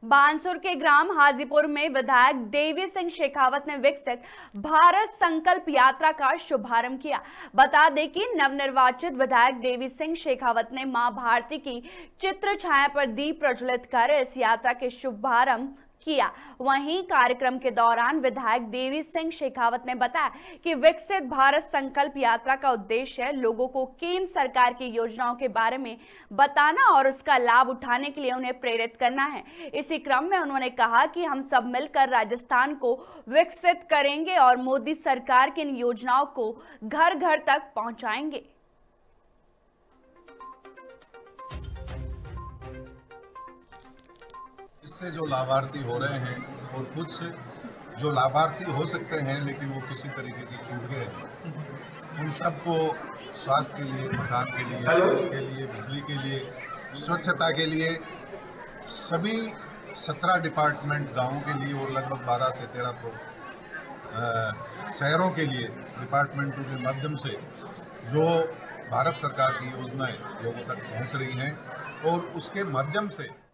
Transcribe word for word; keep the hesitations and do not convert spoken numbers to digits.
बानसूर के ग्राम हाजीपुर में विधायक देवी सिंह शेखावत ने विकसित भारत संकल्प यात्रा का शुभारंभ किया। बता दें कि नवनिर्वाचित विधायक देवी सिंह शेखावत ने मां भारती की चित्र छाया पर दीप प्रज्वलित कर इस यात्रा के शुभारंभ किया। वहीं कार्यक्रम के दौरान विधायक देवी सिंह शेखावत ने बताया कि विकसित भारत संकल्प यात्रा का उद्देश्य है लोगों को केंद्र सरकार की योजनाओं के बारे में बताना और उसका लाभ उठाने के लिए उन्हें प्रेरित करना है। इसी क्रम में उन्होंने कहा कि हम सब मिलकर राजस्थान को विकसित करेंगे और मोदी सरकार की इन योजनाओं को घर घर तक पहुंचाएंगे। इससे जो लाभार्थी हो रहे हैं और कुछ जो लाभार्थी हो सकते हैं लेकिन वो किसी तरीके से छूट गए हैं, उन सबको स्वास्थ्य के लिए, मकान के लिए, सड़क के लिए, बिजली के लिए, स्वच्छता के लिए सभी सत्रह डिपार्टमेंट गांवों के लिए और लगभग बारह से तेरह प्रो शहरों के लिए डिपार्टमेंटों के माध्यम से जो भारत सरकार की योजनाएं लोगों तक पहुंच रही हैं और उसके माध्यम से